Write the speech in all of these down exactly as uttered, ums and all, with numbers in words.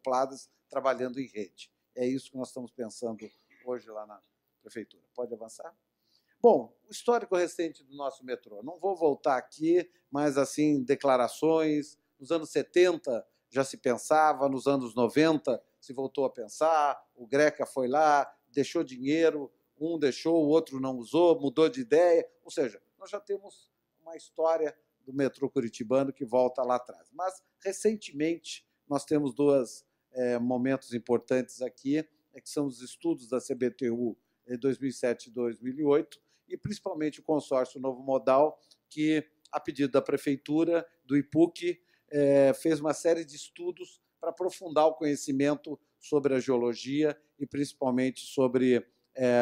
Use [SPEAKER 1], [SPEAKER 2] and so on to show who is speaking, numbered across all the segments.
[SPEAKER 1] acopladas, trabalhando em rede. É isso que nós estamos pensando hoje lá na prefeitura. Pode avançar? Bom, o histórico recente do nosso metrô. Não vou voltar aqui, mas, assim, declarações. Nos anos setenta já se pensava, nos anos noventa se voltou a pensar, o Greca foi lá, deixou dinheiro, um deixou, o outro não usou, mudou de ideia. Ou seja, nós já temos uma história do metrô curitibano que volta lá atrás. Mas, recentemente, nós temos dois é, momentos importantes aqui, é que são os estudos da C B T U em dois mil e sete e dois mil e oito, e principalmente o consórcio Novo Modal, que, a pedido da Prefeitura, do I P U C, é, fez uma série de estudos para aprofundar o conhecimento sobre a geologia e, principalmente, sobre é,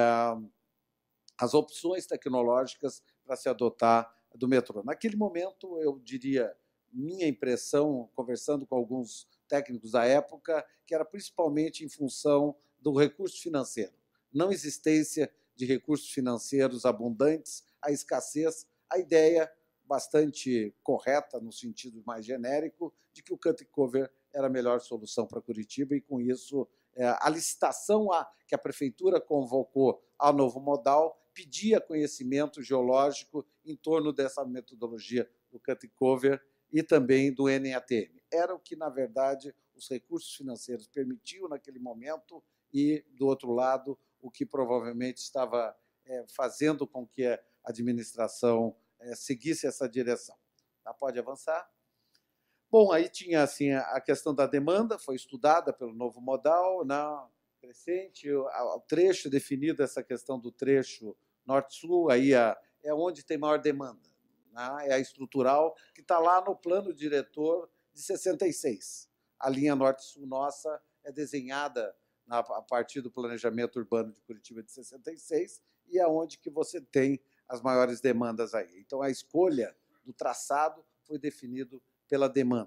[SPEAKER 1] as opções tecnológicas para se adotar do metrô. Naquele momento, eu diria, minha impressão, conversando com alguns técnicos da época, que era principalmente em função do recurso financeiro. Não existência de recursos financeiros abundantes, a escassez, a ideia bastante correta, no sentido mais genérico, de que o cut and cover era a melhor solução para Curitiba, e, com isso, a licitação que a Prefeitura convocou ao Novo Modal pedia conhecimento geológico em torno dessa metodologia do cut and cover e também do N A T M. Era o que, na verdade, os recursos financeiros permitiam naquele momento e, do outro lado, o que provavelmente estava é, fazendo com que a administração é, seguisse essa direção. Tá? Pode avançar? Bom, aí tinha assim, a questão da demanda, foi estudada pelo Novo Modal, na crescente, o, o trecho definido, essa questão do trecho norte-sul, aí a, é onde tem maior demanda, né? É a estrutural, que está lá no plano diretor de sessenta e seis. A linha norte-sul nossa é desenhada na, a partir do planejamento urbano de Curitiba de sessenta e seis, e é onde que você tem as maiores demandas aí. Então, a escolha do traçado foi definido pela demanda.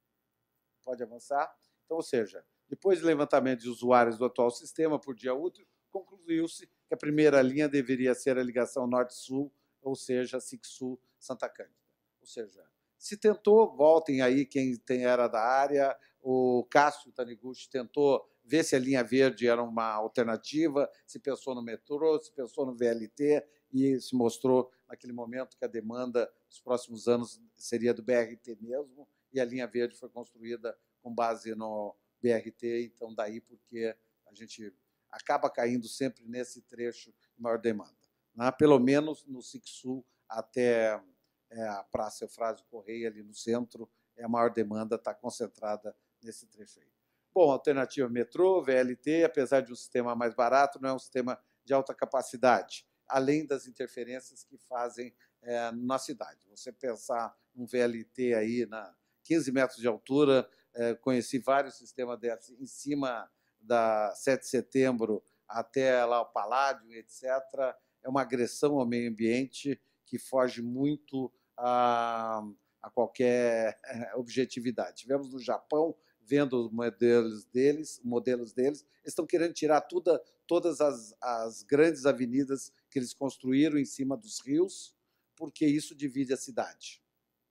[SPEAKER 1] Pode avançar? Então, ou seja, depois do levantamento de usuários do atual sistema por dia útil, concluiu-se que a primeira linha deveria ser a ligação norte-sul, ou seja, SIC-Sul Santa Cândida. Ou seja, se tentou, voltem aí quem tem, era da área, o Cássio Taniguchi tentou ver se a linha verde era uma alternativa, se pensou no metrô, se pensou no V L T, e se mostrou, naquele momento, que a demanda nos próximos anos seria do B R T mesmo, e a linha verde foi construída com base no B R T, então daí porque a gente acaba caindo sempre nesse trecho de maior demanda, né? Pelo menos no SIC-Sul até é, a Praça Eufrásio Correia, ali no centro, é a maior demanda, está concentrada nesse trecho aí. Bom, alternativa metrô, V L T, apesar de um sistema mais barato, não é um sistema de alta capacidade, além das interferências que fazem é, na cidade. Você pensar um V L T aí na quinze metros de altura, é, conheci vários sistemas desses em cima da sete de setembro até lá o Paládio, etcétera. É uma agressão ao meio ambiente que foge muito a, a qualquer objetividade. Tivemos no Japão, vendo os modelos deles, modelos deles, eles estão querendo tirar tudo, todas as, as grandes avenidas que eles construíram em cima dos rios, porque isso divide a cidade.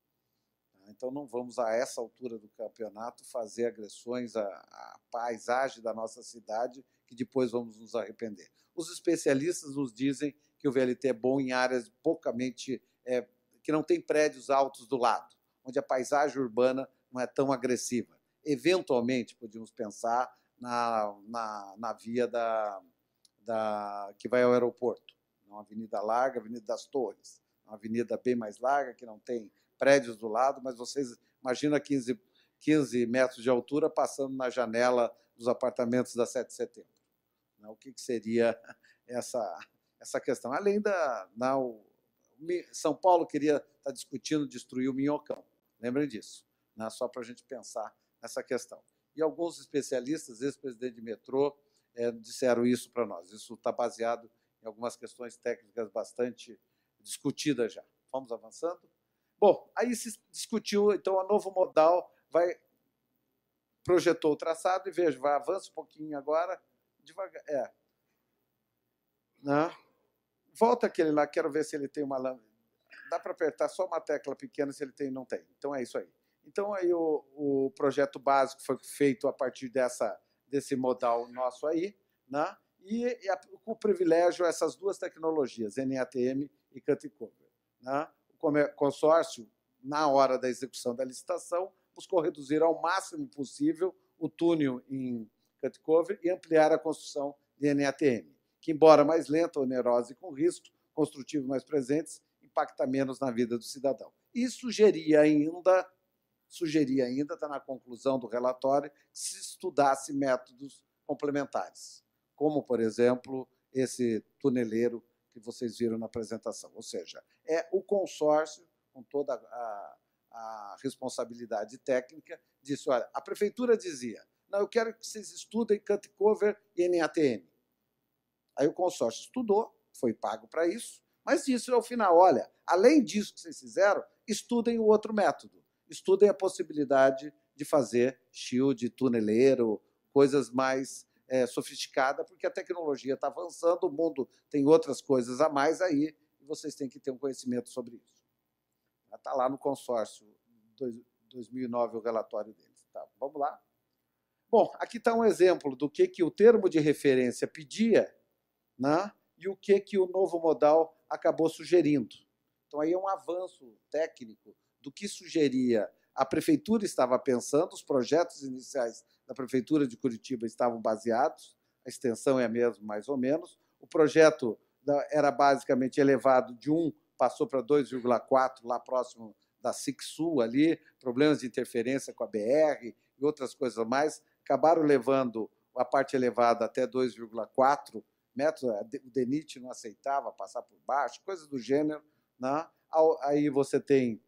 [SPEAKER 1] Então, não vamos, a essa altura do campeonato, fazer agressões à, à paisagem da nossa cidade, que depois vamos nos arrepender. Os especialistas nos dizem que o V L T é bom em áreas poucamente, é, que não tem prédios altos do lado, onde a paisagem urbana não é tão agressiva. Eventualmente, podíamos pensar na, na, na via da, da, que vai ao aeroporto, uma avenida larga, Avenida das Torres, uma avenida bem mais larga, que não tem prédios do lado, mas vocês imaginam quinze, quinze metros de altura passando na janela dos apartamentos da sete de setembro. O que seria essa, essa questão? Além da... Na, o, São Paulo queria estar discutindo destruir o Minhocão, lembrem disso, né? Só para a gente pensar nessa questão. E alguns especialistas, ex-presidente de metrô, é, disseram isso para nós. Isso está baseado em algumas questões técnicas bastante discutidas já. Vamos avançando? Bom, aí se discutiu, então, a Novo Modal vai, projetou o traçado, e veja, vai, avança um pouquinho agora, devagar, é. Não. Volta aquele lá, quero ver se ele tem uma lâmpada. Dá para apertar só uma tecla pequena, se ele tem, não tem. Então, é isso aí. Então, aí o, o projeto básico foi feito a partir dessa, desse modal nosso aí, né? E, e a, com o privilégio essas duas tecnologias, N A T M e Cut-Cover, né? O consórcio, na hora da execução da licitação, buscou reduzir ao máximo possível o túnel em Cut-Cover e ampliar a construção de N A T M, que, embora mais lenta, onerosa e com riscos construtivos mais presentes, impacta menos na vida do cidadão. E sugeria ainda, sugeria ainda, está na conclusão do relatório, que se estudasse métodos complementares, como, por exemplo, esse tuneleiro que vocês viram na apresentação. Ou seja, é o consórcio, com toda a, a responsabilidade técnica, disse, olha, a prefeitura dizia, não, eu quero que vocês estudem Cut-Cover e N A T M. Aí o consórcio estudou, foi pago para isso, mas disse ao final, olha, além disso que vocês fizeram, estudem o outro método, estudem a possibilidade de fazer shield, tuneleiro, coisas mais é, sofisticadas, porque a tecnologia está avançando, o mundo tem outras coisas a mais aí, e vocês têm que ter um conhecimento sobre isso. Está lá no consórcio, dois mil e nove, o relatório deles. Tá, vamos lá? Bom, aqui está um exemplo do que, que o termo de referência pedia, né, e o que, que o novo modal acabou sugerindo. Então, aí é um avanço técnico do que sugeria a prefeitura estava pensando, os projetos iniciais da prefeitura de Curitiba estavam baseados, a extensão é a mesma, mais ou menos, o projeto era basicamente elevado de um, passou para dois vírgula quatro, lá próximo da SIC-Sul, ali, problemas de interferência com a B R e outras coisas mais, acabaram levando a parte elevada até dois vírgula quatro metros, o DENIT não aceitava passar por baixo, coisas do gênero, né? Aí você tem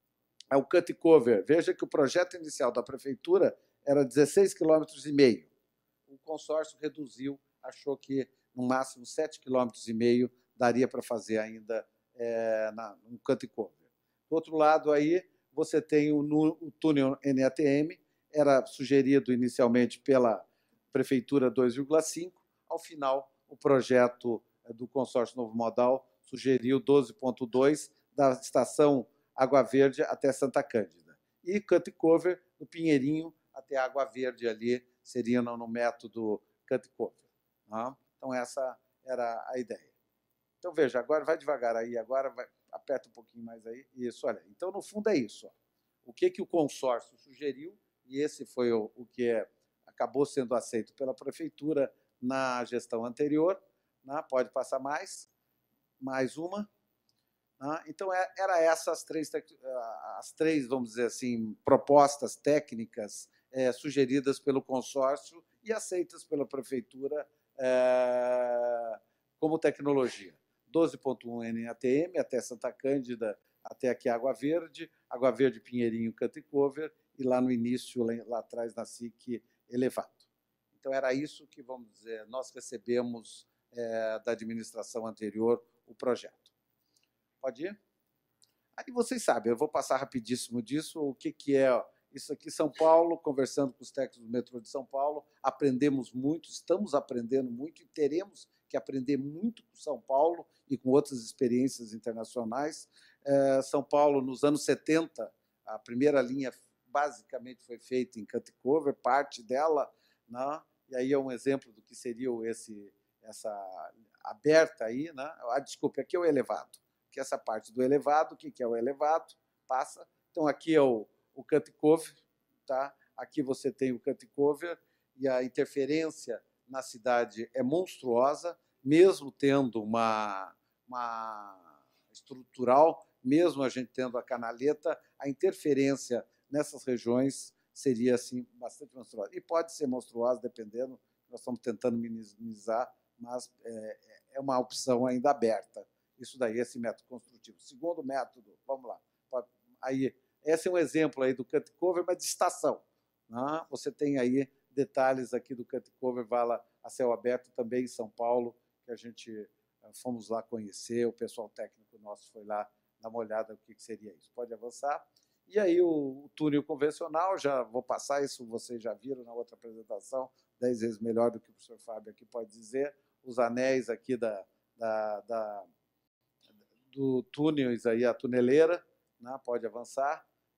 [SPEAKER 1] o Cut-Cover. Veja que o projeto inicial da prefeitura era dezesseis quilômetros e meio. O consórcio reduziu, achou que no máximo sete quilômetros e meio daria para fazer ainda é, na, no Cut-Cover. Do outro lado, aí, você tem o, o túnel N A T M, era sugerido inicialmente pela prefeitura dois vírgula cinco, ao final, o projeto do consórcio Novo Modal sugeriu doze vírgula dois, da estação Água Verde até Santa Cândida. E Cut-Cover, do Pinheirinho até Água Verde, ali, seria no método Cut-Cover. Tá? Então, essa era a ideia. Então, veja, agora vai devagar aí, agora vai, aperta um pouquinho mais aí. Isso, olha. Então, no fundo, é isso. Ó. O que, que o consórcio sugeriu, e esse foi o, o que é, acabou sendo aceito pela prefeitura na gestão anterior. Né? Pode passar mais. Mais uma. Né? Então, é, era essas três, as três, vamos dizer assim, propostas técnicas é, sugeridas pelo consórcio e aceitas pela prefeitura é, como tecnologia. doze ponto um N A T M até Santa Cândida, até aqui Água Verde, Água Verde, Pinheirinho, Cut-Cover, e lá no início, lá, lá atrás, na S I C, elevado. Então, era isso que, vamos dizer, nós recebemos é, da administração anterior o projeto. Pode ir? Aí vocês sabem, eu vou passar rapidíssimo disso, o que, que é isso aqui, São Paulo, conversando com os técnicos do metrô de São Paulo, aprendemos muito, estamos aprendendo muito e teremos que aprender muito com São Paulo e com outras experiências internacionais. É, São Paulo, nos anos setenta, a primeira linha basicamente foi feita em Cut-Cover, parte dela, né? E aí é um exemplo do que seria esse, essa aberta aí, né? Ah, desculpe, aqui é o elevado, que é essa parte do elevado, o que é o elevado, passa. Então, aqui é o, o Cut-Cover, tá? Aqui você tem o Cut-Cover e a interferência na cidade é monstruosa, mesmo tendo uma, uma estrutural, mesmo a gente tendo a canaleta, a interferência nessas regiões seria assim bastante monstruosa. E pode ser monstruosa, dependendo, nós estamos tentando minimizar, mas é, é uma opção ainda aberta. Isso daí, esse método construtivo. Segundo método, vamos lá. Aí, esse é um exemplo aí do Cut-Cover, mas de estação. Né? Você tem aí detalhes aqui do Cut-Cover, vala a céu aberto, também em São Paulo, que a gente fomos lá conhecer, o pessoal técnico nosso foi lá dar uma olhada no que seria isso. Pode avançar. E aí o, o túnel convencional, já vou passar isso, vocês já viram na outra apresentação, dez vezes melhor do que o professor Fábio aqui pode dizer, os anéis aqui da, da, da, do túneis, aí, a tuneleira, né, pode avançar,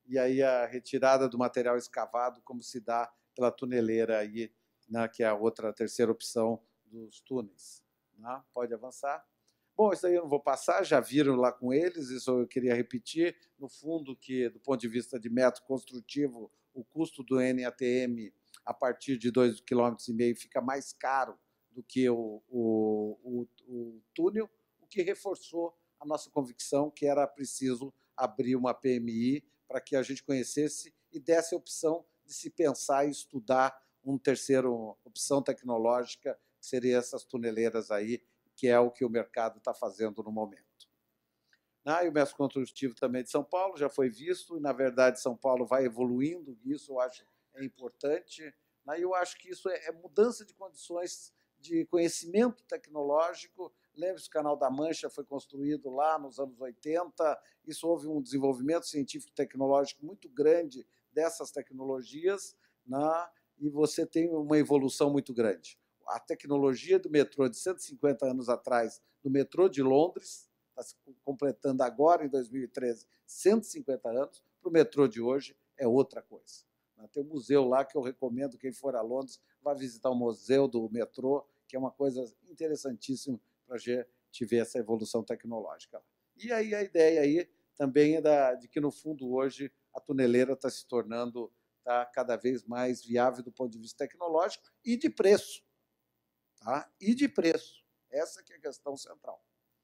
[SPEAKER 1] e aí a retirada do material escavado, como se dá pela tuneleira, aí, né, que é a outra, a terceira opção dos túneis. Né? Pode avançar. Bom, isso aí eu não vou passar, já viram lá com eles, isso eu queria repetir. No fundo, que do ponto de vista de método construtivo, o custo do N A T M a partir de dois vírgula cinco quilômetros fica mais caro do que o, o, o, o túnel, o que reforçou a nossa convicção que era preciso abrir uma P M I para que a gente conhecesse e desse a opção de se pensar e estudar uma terceira opção tecnológica, que seria essas tuneleiras aí, que é o que o mercado está fazendo no momento. Ah, e o método construtivo também de São Paulo já foi visto, e, na verdade, São Paulo vai evoluindo, isso eu acho é importante. E eu acho que isso é mudança de condições de conhecimento tecnológico. Lembre-se que o Canal da Mancha foi construído lá nos anos oitenta, isso houve um desenvolvimento científico e tecnológico muito grande dessas tecnologias, né? E você tem uma evolução muito grande. A tecnologia do metrô de cento e cinquenta anos atrás, do metrô de Londres, está se completando agora, em dois mil e treze, cento e cinquenta anos, para o metrô de hoje é outra coisa. Tem um museu lá que eu recomendo, quem for a Londres, vá visitar o museu do metrô, que é uma coisa interessantíssima para a gente ver essa evolução tecnológica. E aí a ideia aí também é da, de que, no fundo, hoje, a tuneleira está se tornando tá, cada vez mais viável do ponto de vista tecnológico e de preço. Tá? E de preço. Essa que é a questão central.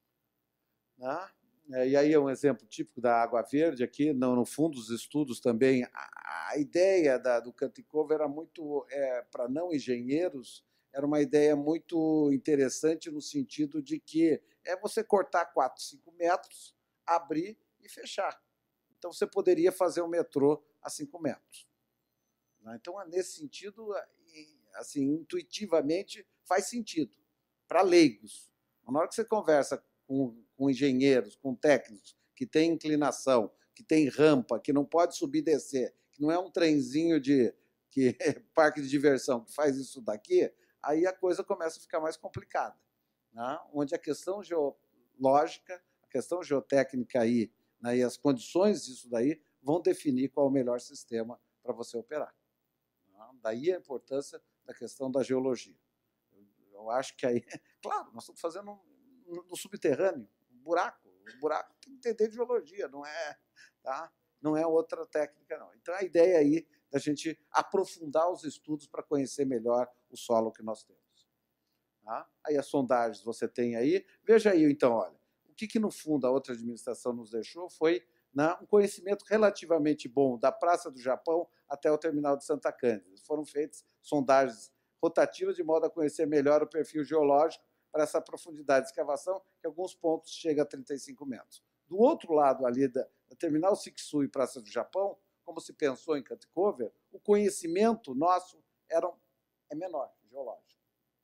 [SPEAKER 1] Tá? E aí é um exemplo típico da Água Verde aqui, no, no fundo dos estudos também, a, a ideia da, do Canticover era muito, é, para não engenheiros, era uma ideia muito interessante no sentido de que é você cortar quatro, cinco metros, abrir e fechar. Então, você poderia fazer um metrô a cinco metros. Então, nesse sentido, assim, intuitivamente, faz sentido para leigos. Na hora que você conversa com, com engenheiros, com técnicos que têm inclinação, que tem rampa, que não pode subir e descer, que não é um trenzinho de que é parque de diversão que faz isso daqui, aí a coisa começa a ficar mais complicada, né? Onde a questão geológica, a questão geotécnica aí, né, e as condições disso daí vão definir qual é o melhor sistema para você operar. Daí a importância da questão da geologia. Eu acho que aí, claro, nós estamos fazendo no subterrâneo, um buraco. O buraco tem que entender de geologia, não é, tá? Não é outra técnica, não. Então, a ideia aí da gente aprofundar os estudos para conhecer melhor o solo que nós temos. Tá? Aí as sondagens você tem aí. Veja aí, então, olha, o que, que no fundo a outra administração nos deixou foi, né, um conhecimento relativamente bom da Praça do Japão até o terminal de Santa Cândida. Foram feitas sondagens rotativas de modo a conhecer melhor o perfil geológico para essa profundidade de escavação, que em alguns pontos chega a trinta e cinco metros. Do outro lado ali da, da terminal Sixu e Praça do Japão, como se pensou em Canticover, o conhecimento nosso era, é menor, geológico.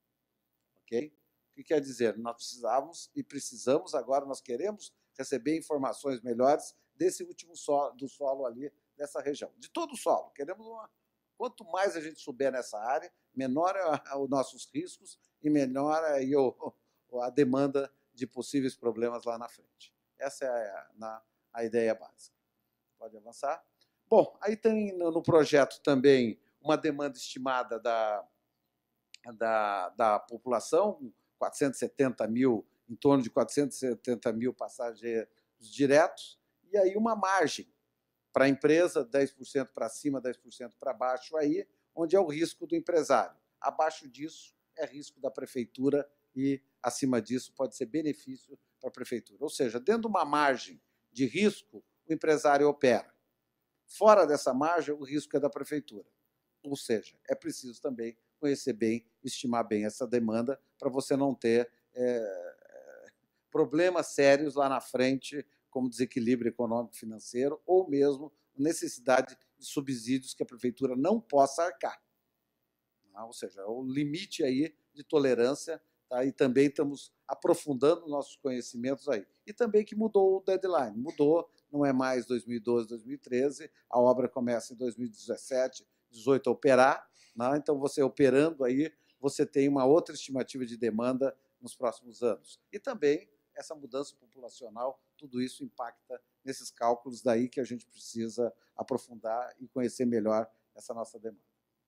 [SPEAKER 1] Ok? O que quer dizer? Nós precisávamos e precisamos agora, nós queremos receber informações melhores desse último solo, do solo ali, dessa região. De todo o solo. Queremos uma... Quanto mais a gente souber nessa área, menor é os nossos riscos e menor é a demanda de possíveis problemas lá na frente. Essa é a, na, a ideia básica. Pode avançar? Bom, aí tem no projeto também uma demanda estimada da, da, da população, quatrocentos e setenta mil, em torno de quatrocentos e setenta mil passageiros diretos, e aí uma margem para a empresa, dez por cento para cima, dez por cento para baixo, aí, onde é o risco do empresário. Abaixo disso é risco da prefeitura e, acima disso, pode ser benefício para a prefeitura. Ou seja, dentro de uma margem de risco, o empresário opera. Fora dessa margem, o risco é da prefeitura. Ou seja, é preciso também conhecer bem, estimar bem essa demanda para você não ter é, problemas sérios lá na frente, como desequilíbrio econômico-financeiro ou mesmo necessidade de subsídios que a prefeitura não possa arcar. Ou seja, o limite aí de tolerância, tá? E também estamos aprofundando nossos conhecimentos aí. E também que mudou o deadline, mudou, não é mais dois mil e doze, dois mil e treze, a obra começa em dois mil e dezessete, dezoito a operar, né? Então você operando aí, você tem uma outra estimativa de demanda nos próximos anos. E também essa mudança populacional, tudo isso impacta nesses cálculos, daí que a gente precisa aprofundar e conhecer melhor essa nossa demanda.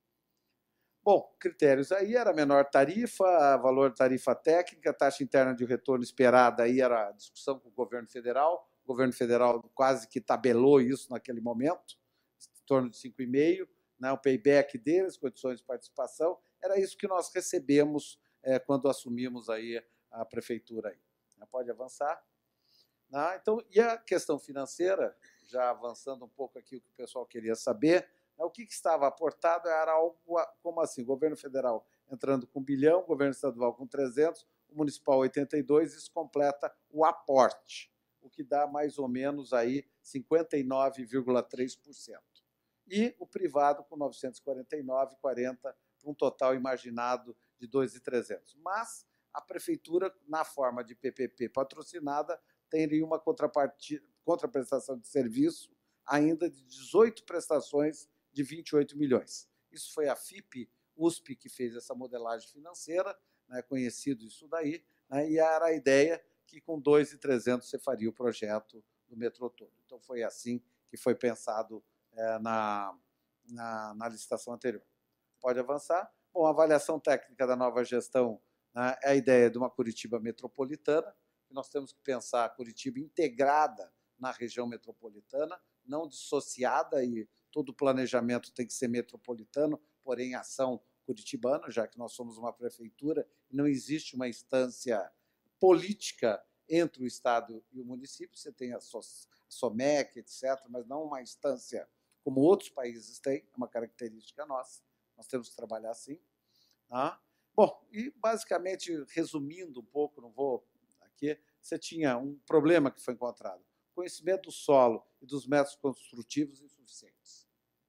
[SPEAKER 1] Bom, critérios aí era menor tarifa, valor tarifa técnica, taxa interna de retorno esperada, aí era a discussão com o governo federal, o governo federal quase que tabelou isso naquele momento, em torno de cinco vírgula cinco, né, o payback deles, condições de participação, era isso que nós recebemos é, quando assumimos aí a prefeitura. Aí. Pode avançar. Ah, então, e a questão financeira, já avançando um pouco aqui o que o pessoal queria saber, o que estava aportado era algo como assim, o governo federal entrando com um bilhão, o governo estadual com trezentos, o municipal oitenta e dois, isso completa o aporte, o que dá mais ou menos aí cinquenta e nove vírgula três por cento. E o privado com novecentos e quarenta e nove vírgula quarenta por cento, para um total imaginado de dois mil e trezentos. Mas a prefeitura, na forma de P P P patrocinada, teria uma contrapartida, contraprestação de serviço ainda de dezoito prestações de vinte e oito milhões. Isso foi a F I P U S P que fez essa modelagem financeira, né, conhecido isso daí, né, e era a ideia que com dois mil e trezentos você faria o projeto do metrô todo. Então, foi assim que foi pensado é, na, na, na licitação anterior. Pode avançar. Bom, a avaliação técnica da nova gestão, né, é a ideia de uma Curitiba metropolitana, que nós temos que pensar a Curitiba integrada na região metropolitana, não dissociada, e todo o planejamento tem que ser metropolitano, porém ação curitibana, já que nós somos uma prefeitura, e não existe uma instância política entre o Estado e o município, você tem a SOMEC, etcétera, mas não uma instância como outros países têm, é uma característica nossa, nós temos que trabalhar assim. Tá? Bom, e basicamente, resumindo um pouco, não vou aqui, você tinha um problema que foi encontrado, conhecimento do solo e dos métodos construtivos insuficientes.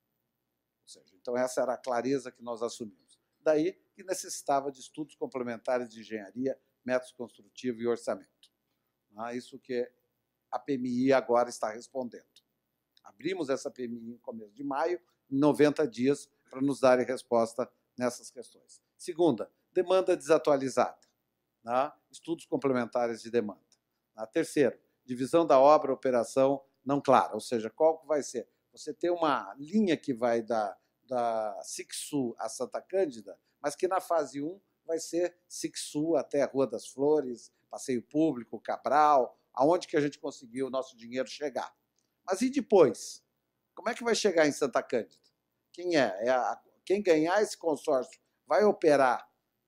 [SPEAKER 1] Ou seja, então essa era a clareza que nós assumimos. Daí que necessitava de estudos complementares de engenharia, métodos construtivos e orçamento. Ah, isso que a P M I agora está respondendo. Abrimos essa P M I no começo de maio, em noventa dias, para nos darem resposta nessas questões. Segunda, demanda desatualizada. Né? Estudos complementares de demanda. A terceiro, divisão da obra, operação não clara, ou seja, qual que vai ser? Você tem uma linha que vai da, da Sixu a Santa Cândida, mas que na fase um vai ser Sixu até a Rua das Flores, Passeio Público, Cabral, aonde que a gente conseguiu o nosso dinheiro chegar. Mas e depois? Como é que vai chegar em Santa Cândida? Quem é? é a, quem ganhar esse consórcio vai operar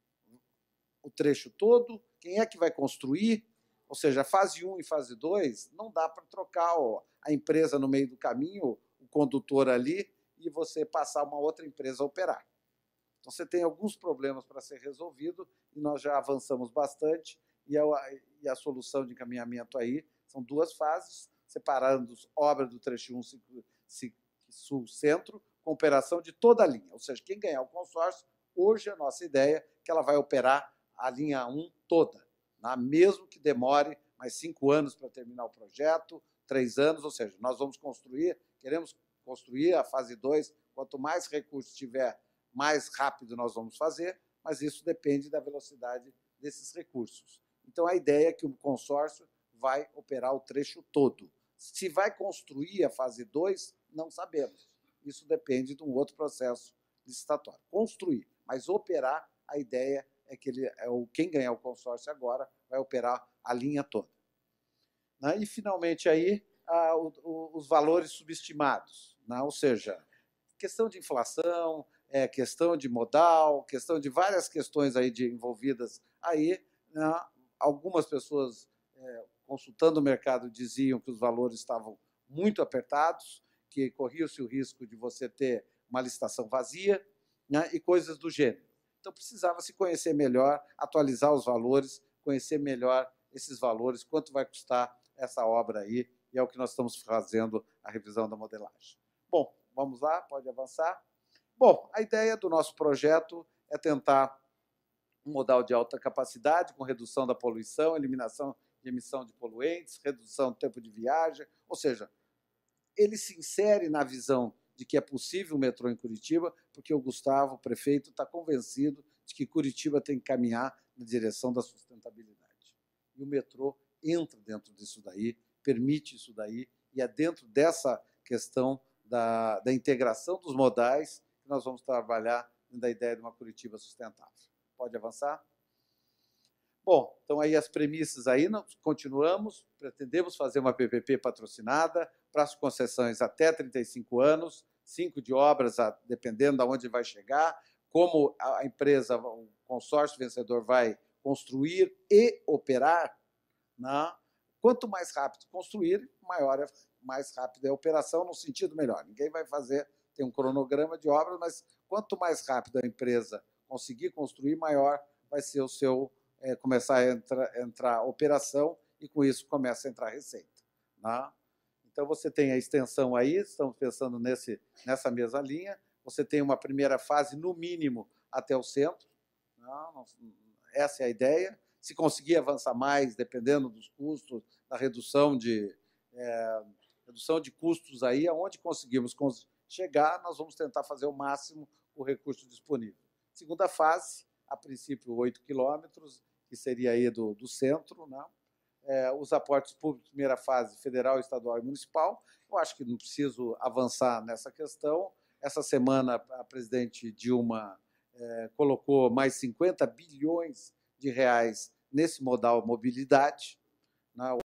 [SPEAKER 1] o trecho todo? Quem é que vai construir? Ou seja, fase um e fase dois, não dá para trocar ó, a empresa no meio do caminho, o condutor ali, e você passar uma outra empresa a operar. Então, você tem alguns problemas para ser resolvido, e nós já avançamos bastante, e a, e a solução de encaminhamento aí são duas fases, separando obra do trecho um Sul-Centro, com operação de toda a linha. Ou seja, quem ganhar o consórcio, hoje a nossa ideia é que ela vai operar a linha um toda, né? Mesmo que demore mais cinco anos para terminar o projeto, três anos, ou seja, nós vamos construir, queremos construir a fase dois, quanto mais recursos tiver, mais rápido nós vamos fazer, mas isso depende da velocidade desses recursos. Então, a ideia é que o consórcio vai operar o trecho todo. Se vai construir a fase dois, não sabemos. Isso depende de um outro processo licitatório. Construir, mas operar, a ideia é que ele, é o, quem ganhar o consórcio agora vai operar a linha toda. Né? E, finalmente, aí, a, o, o, os valores subestimados, né? Ou seja, questão de inflação, é, questão de modal, questão de várias questões aí de, envolvidas aí, né? Algumas pessoas, é, consultando o mercado, diziam que os valores estavam muito apertados, que corria-se o risco de você ter uma licitação vazia, né? E coisas do gênero. Então, precisava se conhecer melhor, atualizar os valores, conhecer melhor esses valores, quanto vai custar essa obra aí, e é o que nós estamos fazendo a revisão da modelagem. Bom, vamos lá, pode avançar. Bom, a ideia do nosso projeto é tentar um modal de alta capacidade, com redução da poluição, eliminação de emissão de poluentes, redução do tempo de viagem, ou seja, ele se insere na visão de que é possível o metrô em Curitiba, porque o Gustavo, o prefeito, está convencido de que Curitiba tem que caminhar na direção da sustentabilidade. E o metrô, entra dentro disso daí, permite isso daí, e é dentro dessa questão da, da integração dos modais que nós vamos trabalhar da ideia de uma Curitiba sustentável. Pode avançar? Bom, então aí as premissas aí, nós continuamos, pretendemos fazer uma P P P patrocinada, prazo de concessões até trinta e cinco anos, cinco de obras, dependendo de onde vai chegar, como a empresa, o consórcio vencedor vai construir e operar, né? Quanto mais rápido construir, maior é, mais rápido é a operação, no sentido melhor. Ninguém vai fazer, tem um cronograma de obras, mas quanto mais rápido a empresa conseguir construir, maior vai ser o seu, é, começar a entrar, entrar a operação, e com isso começa a entrar a receita, né? Então, você tem a extensão aí, estamos pensando nesse, nessa mesma linha, você tem uma primeira fase, no mínimo, até o centro, não, essa é a ideia. Se conseguir avançar mais, dependendo dos custos, da redução de, é, redução de custos aí, aonde conseguimos chegar, nós vamos tentar fazer o máximo o recurso disponível. Segunda fase, a princípio, oito quilômetros, que seria aí do, do centro, né? É, os aportes públicos, primeira fase, federal, estadual e municipal. Eu acho que não preciso avançar nessa questão. Essa semana, a presidente Dilma é, colocou mais cinquenta bilhões de reais nesse modal mobilidade, né?